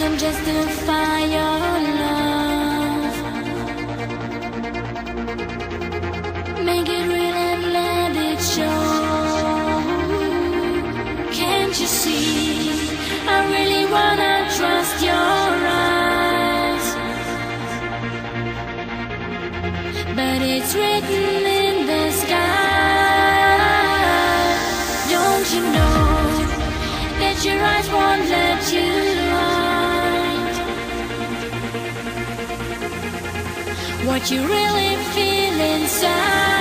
can justify your love. Make it real and let it show. Can't you see? I really wanna trust your eyes, but it's written in the sky. Don't you know that your eyes won't let you hide what you really feel inside?